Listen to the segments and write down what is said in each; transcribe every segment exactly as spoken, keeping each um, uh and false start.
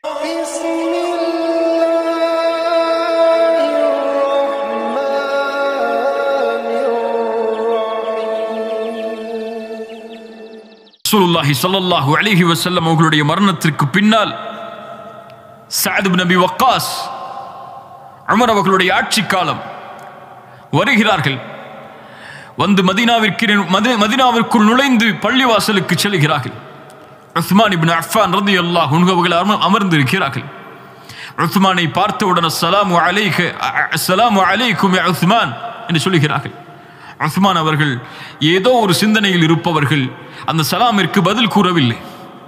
ரசூலுல்லாஹி ஸல்லல்லாஹு அலைஹி வஸல்லம் அவர்களுடைய மரணத்திற்கு பின்னால் Saad ibn Abi Waqqas Umar அவர்களுடைய ஆட்சி காலம் வருகிறார்கள். வந்து மதீனாவிற்கு மதீனாவிற்குள் நுழைந்து பள்ளிவாசலுக்கு செல்கிறார்கள். உஸ்மான் இப்னு அஃபான் ரலியல்லாஹு அன்ஹு அவர்கள் அமர்ந்திருக்கிறார்கள். உஸ்மானை பார்த்தவுடன் அஸ்ஸலாமு அலைக அஸ்ஸலாமு அலைக்கும் யா உஸ்மான் என்று சொல்கிறார்கள். உஸ்மான் அவர்கள் ஏதோ ஒரு சிந்தனையில் இருப்பவர்கள் அந்த சலாமிற்கு பதில் கூறவில்லை.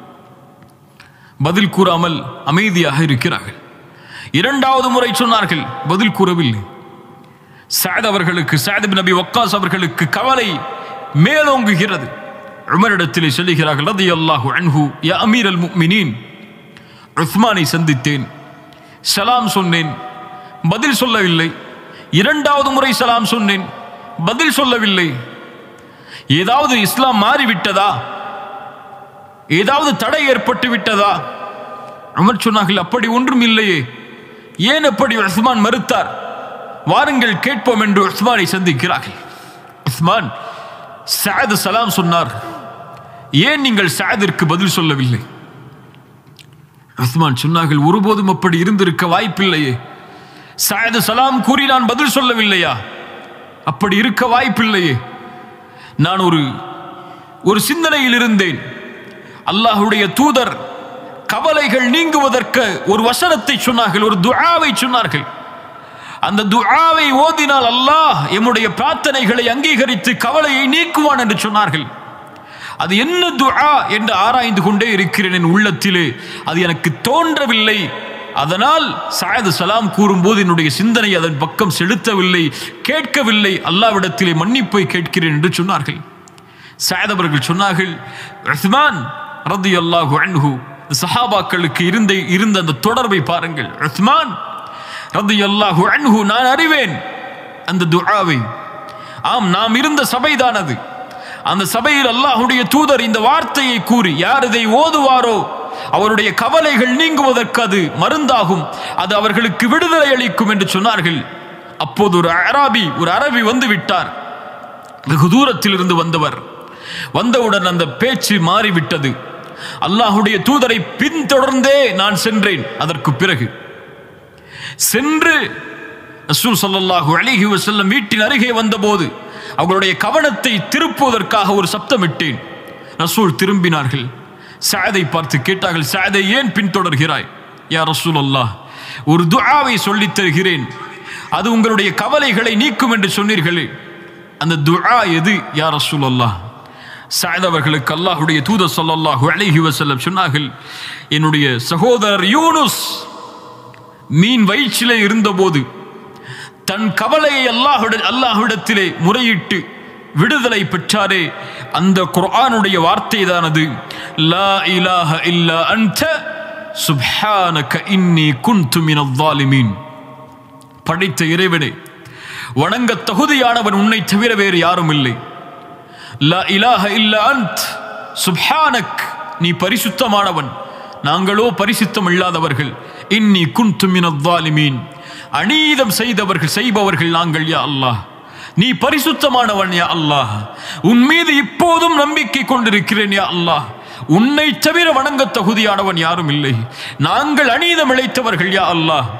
பதில் கூறாமல் அமைதியாக இருக்கிறார்கள். இரண்டாவது முறை சொன்னார்கள், பதில் கூறவில்லை. சஅத் அவர்களுக்கு சஅத் இப்னு அபி வக்காஸ் அவர்களுக்கு கவலை மேலோங்குகிறது. உமரிடத்திலே சொல்லுகிறார்கள், ரலியல்லாஹு அன்ஹு யா அமீரல் முஃமினீன், உஸ்மானை சந்தித்தேன், சலாம் சொன்னேன், பதில் சொல்லவில்லை. இரண்டாவது முறை சலாம் சொன்னேன், பதில் சொல்லவில்லை. ஏதாவது இஸ்லாம் மாறிவிட்டதா? ஏதாவது தடை ஏற்பட்டு விட்டதா? உமர் சொன்னார்கள், அப்படி ஒன்றும் இல்லையே. ஏன் அப்படி உஸ்மான் மறுத்தார்? வாருங்கள் கேட்போம் என்று உஸ்மானை சந்திக்கிறார்கள். உஸ்மான், சஅத் சலாம் சொன்னார், ஏன் நீங்கள் சஅதிற்கு பதில் சொல்லவில்லை? உஸ்மான் சொன்னார்கள், ஒருபோதும் அப்படி இருந்திருக்க வாய்ப்பில்லையே. சஅத் சலாம் கூறி நான் பதில் சொல்லவில்லையா? அப்படி இருக்க வாய்ப்பில்லையே. நான் ஒரு ஒரு சிந்தனையில் இருந்தேன். அல்லாஹ்வுடைய தூதர் கவலைகள் நீங்குவதற்கு ஒரு வசனத்தை சொன்னார்கள், ஒரு துஆவை சொன்னார்கள். அந்த துஆவை ஓதினால் அல்லாஹ் எம்முடைய பிரார்த்தனைகளை அங்கீகரித்து கவலையை நீக்குவான் என்று சொன்னார்கள். அது என்ன துஆ என்று ஆராய்ந்து கொண்டே இருக்கிறேன் என் உள்ளத்திலே. அது எனக்கு தோன்றவில்லை. அதனால் சஅத் சலாம் கூறும்போது என்னுடைய சிந்தனை அதன் பக்கம் செலுத்தவில்லை, கேட்கவில்லை. அல்லாஹ்விடத்திலே மன்னிப்பை கேட்கிறேன் என்று சொன்னார்கள். சஅத் அவர்கள் சொன்னார்கள், உஸ்மான் ரலியல்லாஹு அன்ஹு, சஹாபாக்களுக்கு இருந்த இருந்த அந்த தொடர்பை பாருங்கள். உஸ்மான் ரலியல்லாஹு அன்ஹு, நான் அறிவேன் அந்த துஆவை. ஆம், நாம் இருந்த சபைதான் அது. அந்த சபையில் அல்லாஹ்வுடைய தூதர் இந்த வார்த்தையை கூறி, யார் இதை ஓதுவாரோ அவருடைய கவலைகள் நீங்குவதற்கு அது மருந்தாகும், அது அவர்களுக்கு விடுதலை அளிக்கும் என்று சொன்னார்கள். அப்போது ஒரு அராபி ஒரு அரபி வந்து விட்டார். வெகு தூரத்தில் இருந்து வந்தவர். வந்தவுடன் அந்த பேச்சு மாறிவிட்டது. அல்லாஹ்வுடைய தூதரை பின்தொடர்ந்தே நான் சென்றேன். அதற்கு பிறகு சென்று ரசூல் ஸல்லல்லாஹு அலைஹி வஸல்லம் வீட்டின் அருகே வந்தபோது அவர்களுடைய கவனத்தை திருப்புவதற்காக ஒரு சப்தமிட்டேன். ரசூல் திரும்பினார்கள். சஅதை பார்த்து கேட்டார்கள், சஅதை ஏன் பின்தொடர்கிறாய்? யா ரசூலல்லாஹ், ஒரு துஆவை சொல்லித் தருகிறேன், அது உங்களுடைய கவலைகளை நீக்கும் என்று சொன்னீர்களே, அந்த துஆ எது யா ரசூலல்லாஹ்? சஅத் அவர்களுக்கு அல்லாஹ்வுடைய தூதர் ஸல்லல்லாஹு அலைஹி வஸல்லம் சொன்னார்கள், என்னுடைய சகோதரர் யூனுஸ் மீன் வயிற்றிலே இருந்தபோது தன் கவலையை அல்லாஹ்விட அல்லாஹ்விடத்திலே முறையிட்டு விடுதலை பெற்றாரே, அந்த குர்ஆனுடைய வார்த்தை தானது. லா இலாஹ இல்லா அன்த சுப்ஹானக இன்னி குன்து மினல் ஸாலிமீன். படைத்த இறைவனே, வணங்க தகுதியானவன் உன்னை தவிர வேறு யாரும் இல்லை. லா இலாஹ இல்லா அன்த் சுப்ஹானக், நீ பரிசுத்தமானவன், நாங்களோ பரிசுத்தம் இல்லாதவர்கள். இன்னி குன்து மினல் ஸாலிமீன், அநீதம் செய்தவர்கள் செய்பவர்கள் நாங்கள் யா அல்லாஹ், நீ பரிசுத்தமானவன் யா அல்லாஹ், உன் மீது இப்போதும் நம்பிக்கை கொண்டிருக்கிறேன் யா அல்லாஹ், உன்னை தவிர வணங்க தகுதியானவன் யாரும் இல்லை, நாங்கள் அநீதம் இழைத்தவர்கள் யா அல்லாஹ்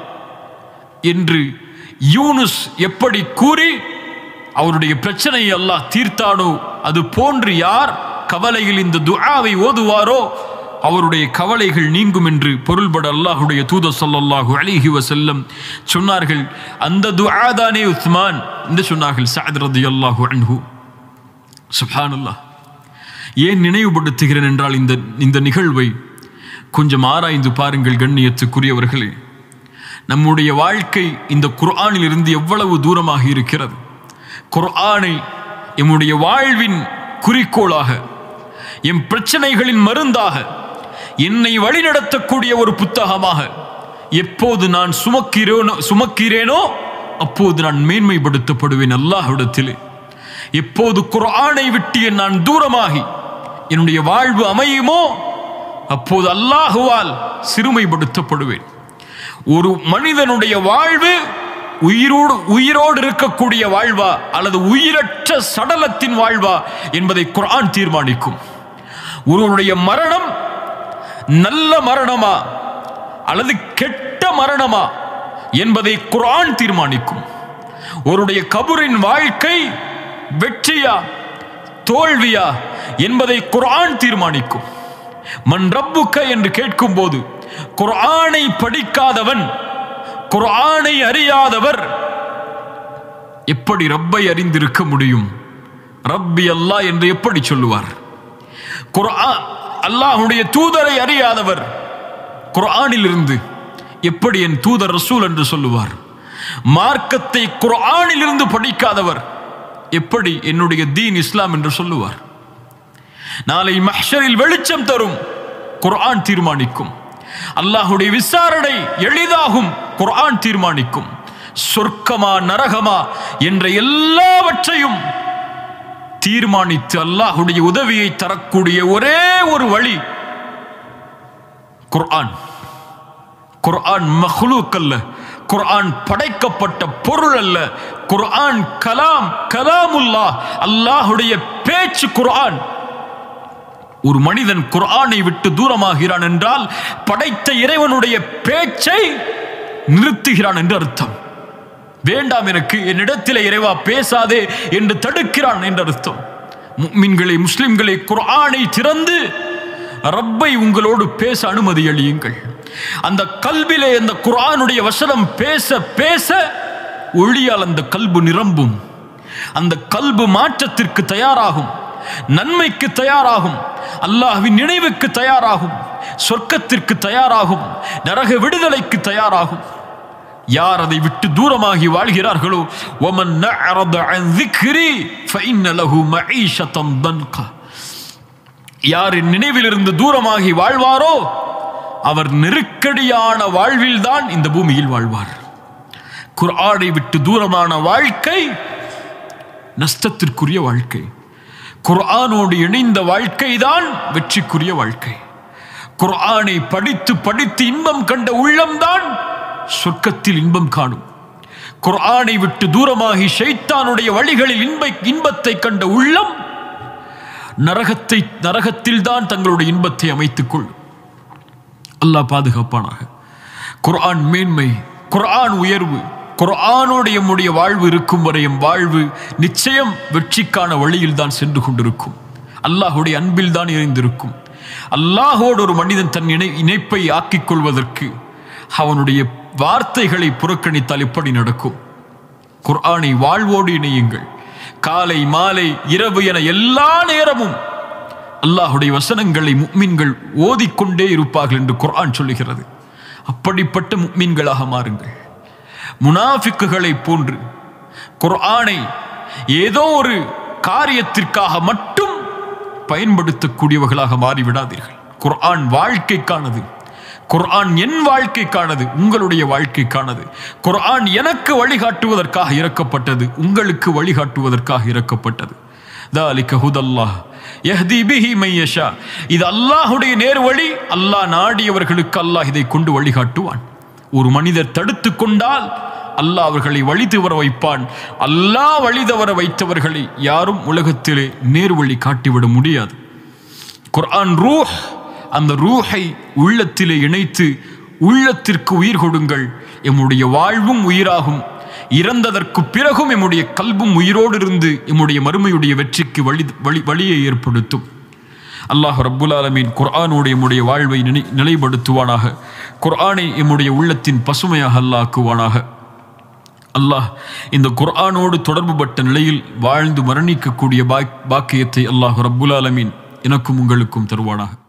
என்று யூனுஸ் எப்படி கூறி அவருடைய பிரச்சனையை அல்லாஹ் தீர்த்தானோ, அது போன்று யார் கவலையில் இந்த துஆவை ஓதுவாரோ அவருடைய கவலைகள் நீங்கும் என்று பொருள்பட அல்லாஹ்வுடைய தூதர் ஸல்லல்லாஹு அலைஹி வஸல்லம் சொன்னார்கள். அந்த துஆ தானே உஸ்மான் என்று சொன்னார்கள் சஅத் ரலியல்லாஹு அன்ஹு. சுப்ஹானல்லாஹ். ஏன் நினைவுபடுத்துகிறேன் என்றால், இந்த இந்த நிகழ்வை கொஞ்சம் ஆராய்ந்து பாருங்கள் கண்ணியத்துக்குரியவர்களே. நம்முடைய வாழ்க்கை இந்த குர்ஆனில் இருந்து எவ்வளவு தூரமாக இருக்கிறது. குர்ஆனை எம்முடைய வாழ்வின் குறிக்கோளாக, எம் பிரச்சனைகளின் மருந்தாக, என்னை வழிநடத்தக்கூடிய ஒரு புத்தகமாக எப்போது நான் சுமக்கிறேனோ சுமக்கிறேனோ அப்போது நான் மேன்மைப்படுத்தப்படுவேன் அல்லாஹ்விடத்திலே. எப்போது குர்ஆனை விட்டு நான் தூரமாகி என்னுடைய வாழ்வு அமையுமோ அப்போது அல்லாஹுவால் சிறுமைப்படுத்தப்படுவேன். ஒரு மனிதனுடைய வாழ்வு உயிரோடு உயிரோடு இருக்கக்கூடிய வாழ்வா அல்லது உயிரற்ற சடலத்தின் வாழ்வா என்பதை குர்ஆன் தீர்மானிக்கும். ஒருவருடைய மரணம் நல்ல மரணமா அல்லது கெட்ட மரணமா என்பதை குர்ஆன் தீர்மானிக்கும். ஒருவருடைய கபரின் வாழ்க்கை வெற்றியா தோல்வியா என்பதை குர்ஆன் தீர்மானிக்கும். மன் ரப்புக்க என்று கேட்கும் போது குர்ஆனை படிக்காதவன், குர்ஆனை அறியாதவர் எப்படி ரப்பை அறிந்திருக்க முடியும்? ரப்பி அல்லாஹ் என்று எப்படி சொல்லுவார்? குர்ஆன் அல்லாஹ்வுடைய தூதரை அறியாதவர் குர்ஆனில் இருந்து எப்படி என் தூதர் ரசூல் என்று சொல்லுவார்? மார்க்கத்தை குர்ஆனில் இருந்து படிக்காதவர் எப்படி என்னுடைய தீன் இஸ்லாம் என்று சொல்லுவார்? நாளை மஹ்ஷரில் வெளிச்சம் தரும் குர்ஆன் தீர்மானிக்கும். அல்லாஹ்வுடைய விசாரணை எளிதாகும் குர்ஆன் தீர்மானிக்கும். சொர்க்கமா நரகமா என்ற எல்லாவற்றையும் தீர்மானித்து அல்லாஹ்வுடைய உதவியை தரக்கூடிய ஒரே ஒரு வழி குர்ஆன். குர்ஆன் மக்லூக் அல்ல, குர்ஆன் படைக்கப்பட்ட பொருள் அல்ல. குர்ஆன் கலாம், கலாமுல்லாஹ், அல்லாஹ்வுடைய பேச்சு குர்ஆன். ஒரு மனிதன் குர்ஆனை விட்டு தூரமாகிறான் என்றால் படைத்த இறைவனுடைய பேச்சை நிறுத்துகிறான் என்று அர்த்தம். வேண்டாம் எனக்கு, என்னிடத்திலே இறைவா பேசாதே என்று தடுக்கிறான் என்று அர்த்தம். முஃமின்களை முஸ்லிம்களை குர்ஆனை திறந்து ரப்பை உங்களோடு பேச அனுமதி அளியுங்கள். அந்த கல்விலே அந்த குர்ஆனுடைய வசனம் பேச பேச ஒளியால் அந்த கல்பு நிரம்பும். அந்த கல்பு மாற்றத்திற்கு தயாராகும், நன்மைக்கு தயாராகும், அல்லாஹ்வின் நினைவுக்கு தயாராகும், சொர்க்கத்திற்கு தயாராகும், நரக விடுதலைக்கு தயாராகும். யார் அதை விட்டு தூரமாகி வாழ்கிறார்களோ வமன் நஅரத அன் ذிக்ரி ஃபஇன்ன லஹு மஈஷத்தன் தன்கா, யார் நினைவிலிருந்து தூரமாகி வாழ்வாரோ அவர் நெருக்கடியான வாழ்வில்தான் இந்த பூமியில் வாழ்வார். குர்ஆனை விட்டு தூரமான வாழ்க்கை நஷ்டத்திற்குரிய வாழ்க்கை. குர்ஆனோடு இணைந்த வாழ்க்கை தான் வெற்றிக்குரிய வாழ்க்கை. குர்ஆனை படித்து படித்து இன்பம் கண்ட உள்ளம்தான் சொர்க்கத்தில் இன்பம் காணும். குர்ஆனை விட்டு தூரமாகி ஷைத்தானுடைய வழிகளில் இன்ப இன்பத்தை கண்ட உள்ளம் நரகத்தை நரகத்தில் தான் தங்களுடைய இன்பத்தை அமைத்துக் கொள்ளும். அல்லாஹ் பாதுகாப்பானாக. குர்ஆன் மேன்மை, குர்ஆன் உயர்வு. குர்ஆனோடு நம்முடைய வாழ்வு இருக்கும் வரையும் வாழ்வு நிச்சயம் வெற்றிக்கான வழியில் தான் சென்று கொண்டிருக்கும். அல்லாஹ்வுடைய அன்பில் தான் இணைந்திருக்கும். அல்லாஹோடு ஒரு மனிதன் தன் இணை இணைப்பை ஆக்கிக் கொள்வதற்கு அவனுடைய வார்த்தைகளை புறக்கணித்தால் எப்படி நடக்கும்? குர்ஆனை வாழ்வோடு இணையுங்கள். காலை மாலை இரவு என எல்லா நேரமும் அல்லாஹ்வுடைய வசனங்களை முஃமின்கள் ஓதிக்கொண்டே இருப்பார்கள் என்று குர்ஆன் சொல்லுகிறது. அப்படிப்பட்ட முஃமின்களாக மாறுங்கள். முனாஃபிக்குகளை போன்று குர்ஆனை ஏதோ ஒரு காரியத்திற்காக மட்டும் பயன்படுத்தக்கூடியவர்களாக மாறிவிடாதீர்கள். குர்ஆன் வாழ்க்கைக்கானது. குர்ஆன் என் வாழ்க்கைக்கானது, உங்களுடைய வாழ்க்கைக்கானது. குர்ஆன் எனக்கு வழிகாட்டுவதற்காக இறக்கப்பட்டது, உங்களுக்கு வழிகாட்டுவதற்காக இறக்கப்பட்டது. ذَلِكَ هُدَى اللَّهِ يَهْدِي بِهِ مَن يَشَاءُ. இது அல்லாஹ்வுடைய நேர்வழி. அல்லாஹ் நாடியவர்களுக்கு அல்லாஹ் இதை கொண்டு வழிகாட்டுவான். ஒரு மனிதர் தடுத்து கொண்டால் அல்லாஹ் அவர்களை வழி தவற வைப்பான். அல்லாஹ் வழி தவற வைத்தவர்களை யாரும் உலகத்திலே நேர்வழி காட்டிவிட முடியாது. குர்ஆன் ரூஹ். அந்த ரூஹை உள்ளத்திலே இணைத்து உள்ளத்திற்கு உயிர் கொடுங்கள். எம்முடைய வாழ்வும் உயிராகும். இறந்ததற்கு பிறகும் எம்முடைய கல்பும் உயிரோடு இருந்து எம்முடைய மறுமையுடைய வெற்றிக்கு வழி வழி வழியை ஏற்படுத்தும். அல்லாஹ் ரப்புல் ஆலமீன் குர்ஆனோடு எம்முடைய வாழ்வை நினை நிலைப்படுத்துவானாக. குர்ஆனை எம்முடைய உள்ளத்தின் பசுமையாக அல்லாஹ் ஆக்குவானாக. அல்லாஹ் இந்த குர்ஆனோடு தொடர்புபட்ட நிலையில் வாழ்ந்து மரணிக்கக்கூடிய பாக்கியத்தை அல்லாஹ் ரப்புல் ஆலமீன் எனக்கும் உங்களுக்கும் தருவானாக.